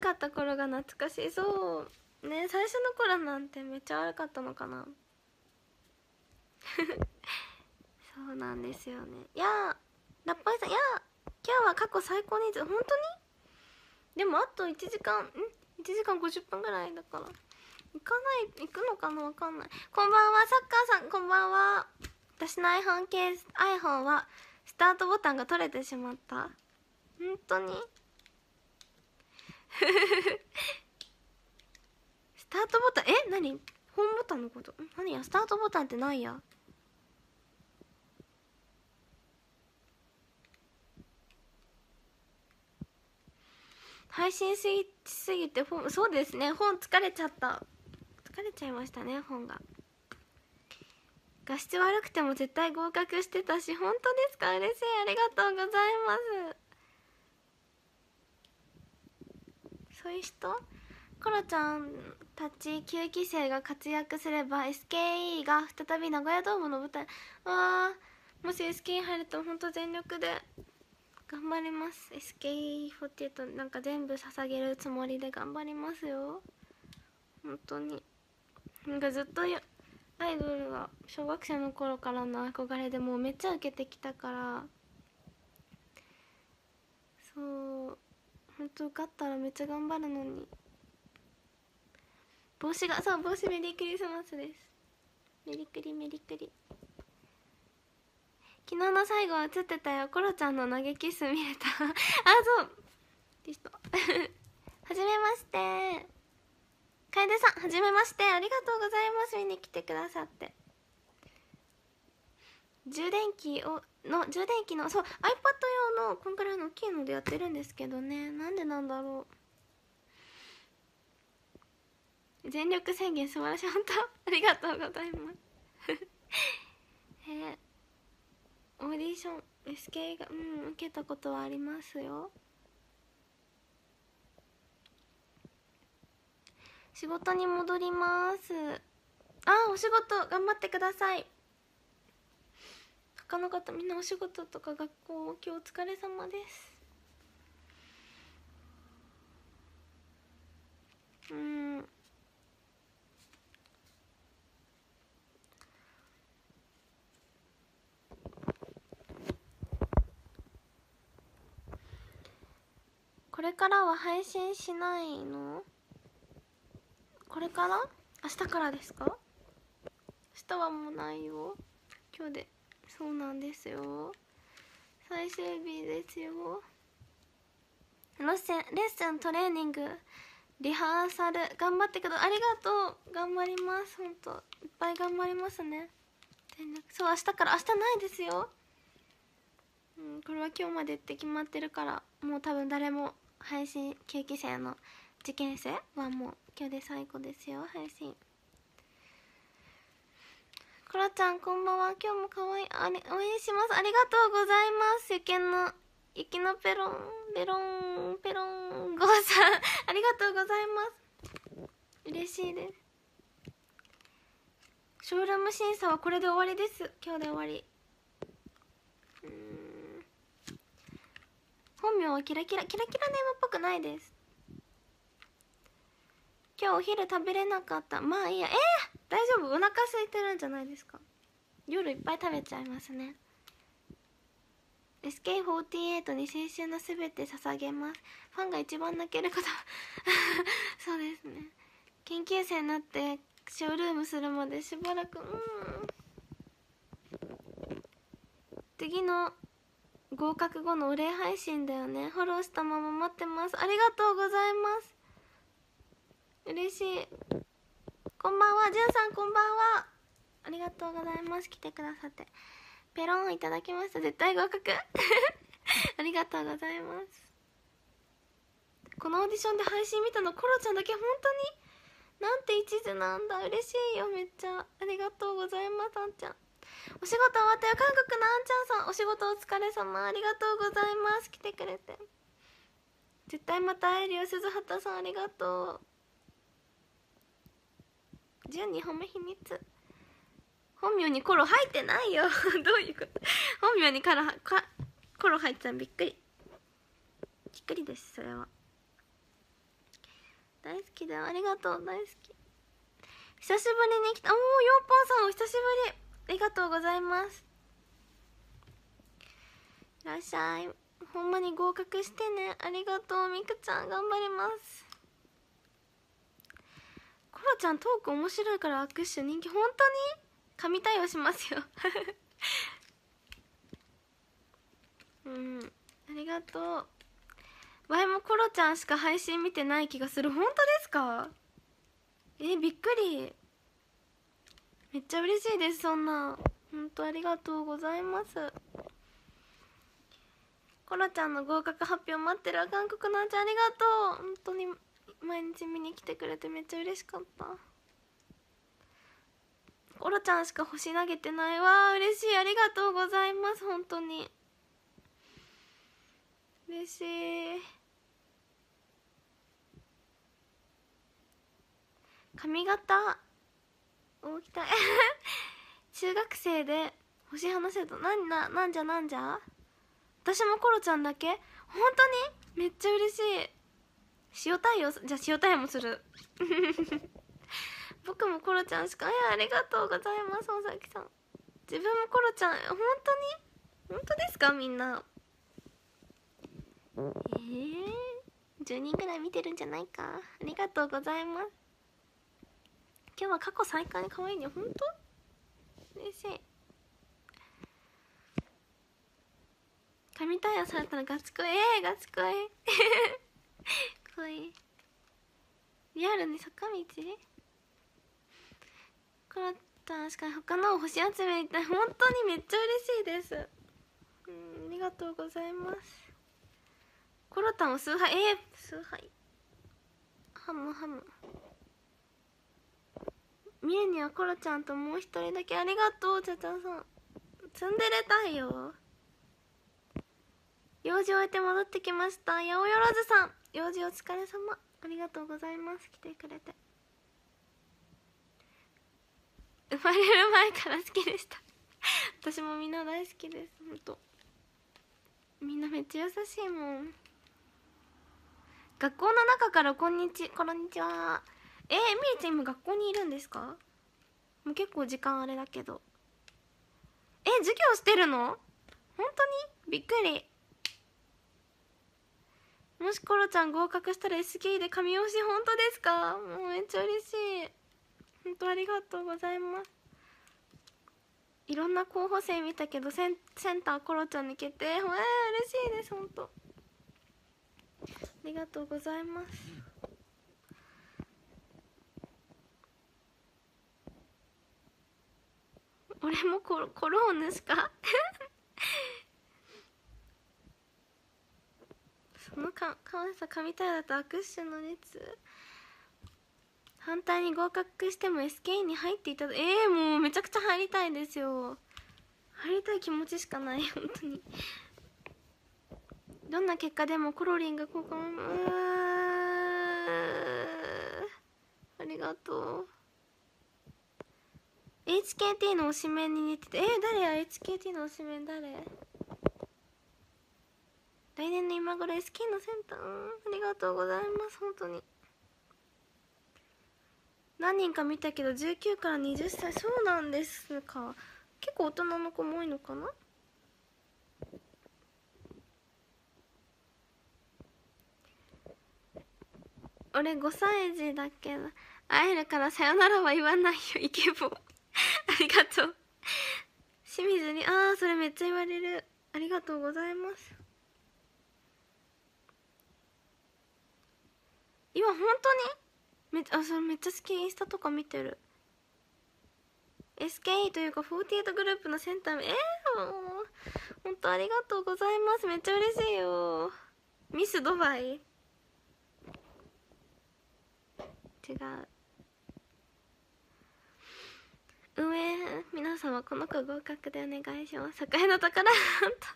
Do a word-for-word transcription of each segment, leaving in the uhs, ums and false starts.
かった頃が懐かしい。そうね、最初の頃なんてめっちゃ悪かったのかなそうなんですよね。いやーラッパイさん、いやー今日は過去最高人数。本当に？でもあといちじかんんいちじかんごじゅっぷんぐらいだから行かない、行くのかな、わかんない。こんばんはサッカーさん、こんばんは。私の iPhone ケース iPhone はスタートボタンが取れてしまった。本当にスタートボタン、え何、ホームボタンのこと？何や、スタートボタンってないや。配信しすぎて本、そうですね、本疲れちゃった。疲れちゃいましたね、本が。画質悪くても絶対合格してたし。本当ですか？嬉しい、ありがとうございます。そういう人？コロちゃんたちきゅうき生が活躍すれば エスケーイー が再び名古屋ドームの舞台。わー、もし エスケーイー 入ると本当全力で頑張ります。 エスケーイーフォーティーエイト なんか全部捧げるつもりで頑張りますよ。本当になんかずっとアイドルが小学生の頃からの憧れでもうめっちゃ受けてきたから、そう本当受かったらめっちゃ頑張るのに。帽子が、そう帽子メリークリスマスです。メリクリメリクリ。昨日の最後は映ってたよ。コロちゃんの投げキッス見れたあ、そうでしたはじめまして、楓さんはじめまして、ありがとうございます。見に来てくださって。充電器をの充電器のそう iPad 用のこんくらいの大きいのでやってるんですけどね。なんでなんだろう。全力宣言素晴らしい、本当ありがとうございますえー、オーディション エスケーイー がうん受けたことはありますよ。仕事に戻ります。あ、お仕事頑張ってください。他の方みんなお仕事とか学校今日お疲れ様です。うんこれからは配信しないの？これから？明日からですか？明日はもうないよ。今日で。そうなんですよ、最終日ですよ。レッスンレッスントレーニングリハーサル頑張ってください。ありがとう、頑張ります。ほんといっぱい頑張りますね。そう明日から、明日ないですよ。うん、これは今日までって決まってるから、もう多分誰も配信きゅうき生の受験生はもう今日で最後ですよ、配信。コロちゃんこんばんは、今日も可愛いあれ応援します。ありがとうございます。雪の雪のペロンベロンペロンゴーさんありがとうございます。嬉しいです。ショールーム審査はこれで終わりです。今日で終わり。うーん本名はキラキラキラキラネームっぽくないです。今日お昼食べれなかった。まあいいや。えー、大丈夫、お腹空いてるんじゃないですか。夜いっぱい食べちゃいますね。 エスケーフォーティーエイト に青春のすべて捧げます。ファンが一番泣けることそうですね。研究生になってショールームするまでしばらく、うん、次の合格後のお礼配信だよね。フォローしたまま待ってます。ありがとうございます。嬉しい。こんばんは、じゅんさんこんばんは。ありがとうございます。来てくださってペロンいただきました。絶対合格ありがとうございます。このオーディションで配信見たのコロちゃんだけ。本当になんて一途なんだ。嬉しいよめっちゃ。ありがとうございます。あんちゃんお仕事終わったよ。韓国のあんちゃんさんお仕事お疲れ様。ありがとうございます。来てくれて絶対また会えるよ。鈴畑さんありがとう。じゅうにほめ秘密。本名にコロ入ってないよどういうこと。本名にカラかコロ入ってたらびっくりびっくりです。それは大好きだよ。ありがとう。大好き。久しぶりに来た。おお、ヨーポンさんお久しぶり。ありがとうございます。いらっしゃい。ほんまに合格してね。ありがとう。みくちゃん頑張ります。コロちゃんトーク面白いから握手人気。本当に神対応しますようん、ありがとう。わいもコロちゃんしか配信見てない気がする。本当ですか？え、びっくり。めっちゃ嬉しいです。そんな本当ありがとうございます。コロちゃんの合格発表待ってる。韓国のあんちゃんありがとう。本当に毎日見に来てくれてめっちゃ嬉しかった。コロちゃんしか星投げてないわ。嬉しい。ありがとうございます。本当に嬉しい。髪型おきたい中学生で星話せるとなんな、なんじゃなんじゃ。私もコロちゃんだけ。本当にめっちゃ嬉しい。塩対応、じゃあ塩対応もする僕もコロちゃんしか。いや、ありがとうございます。尾崎さん。自分もコロちゃん。本当に本当ですか？みんなえー、じゅうにんぐらい見てるんじゃないか。ありがとうございます。今日は過去最高に可愛いね。本当嬉しい。神対応されたらガチ恋。えー、ガチ恋恋リアルに坂道コロちゃんしか他の星集めみたい。本当にめっちゃ嬉しいです。うん、ありがとうございます。コロタンを崇拝。えー、崇拝ハムハム。ミエにはコロちゃんともう一人だけ。ありがとう。ちゃちゃさんツンデレ太陽。用事終えて戻ってきました。八百万さん用事お疲れ様。ありがとうございます。来てくれて。生まれる前から好きでした私もみんな大好きです。ほんとみんなめっちゃ優しいもん。学校の中からこんにちこんにちは。えー、みりちゃん今学校にいるんですか？もう結構時間あれだけど。え、授業してるの？本当にびっくり。もしコロちゃん合格したら エスケー で神押し。本当ですか？もうめっちゃ嬉しい。本当ありがとうございます。いろんな候補生見たけどセンセンターコロちゃんに決定。えー、嬉しいです。本当ありがとうございます。俺もコロコローヌしかそのかかわいさ神対応だと握手の列。反対に合格しても エスケー に入っていただ。えー、もうめちゃくちゃ入りたいですよ。入りたい気持ちしかない。本当にどんな結果でもコロリンがこうかも。うーありがとう。 エイチケーティー の推しメンに似てて。えー、誰や エイチケーティー の推しメン誰？来年の今頃 エスケー のセンター。ありがとうございます。本当に何人か見たけどじゅうきゅうからはたち。そうなんですか。結構大人の子も多いのかな。俺ごさい児だけど会えるからさよならは言わないよイケボありがとう。清水に。ああそれめっちゃ言われる。ありがとうございます。今本当にめあそれめっちゃ好き。インスタとか見てる。 エスケーイー というかフォーティーエイトグループのセンター。えー、もう本当ありがとうございます。めっちゃ嬉しいよ。ミスドバイ違う。運営皆様この子合格でお願いします。栄の宝ハント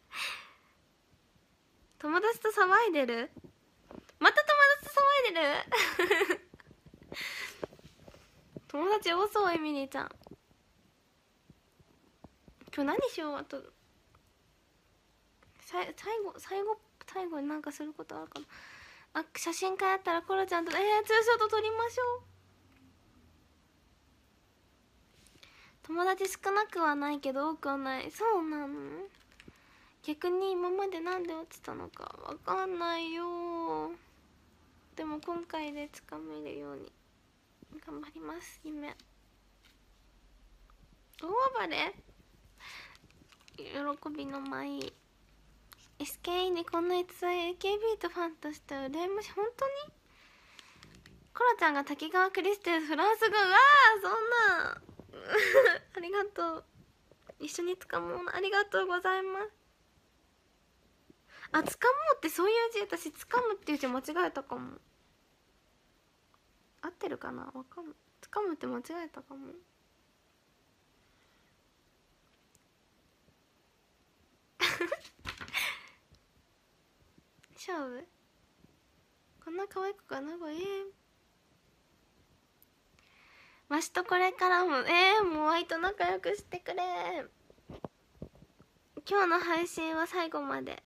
友達と騒いでる。また友達と騒いでる友達多そう。エミリーちゃん今日何しよう。あとさ最後最後最後になんかすることあるかな。 あ、写真会やったらコロちゃんとえー、ツーショット撮りましょう。友達少なくはないけど多くはない。そうなの？逆に今までなんで落ちたのかわかんないよ。でも今回でつかめるように頑張ります。夢大暴れ喜びの舞。 エスケー にこんな逸材 エーケービー とファンとして羨ましい。本当にコロちゃんが滝川クリステルフランス語。うわーそんなありがとう。一緒につかもうな。ありがとうございます。あ、つかもうってそういう字。私つかむっていう字間違えたかも。合ってるかな、わかんない。つかむって間違えたかも。勝負こんな可愛い子かなこれ。えー、わしとこれからもえー、もうワイと仲良くしてくれ。今日の配信は最後まで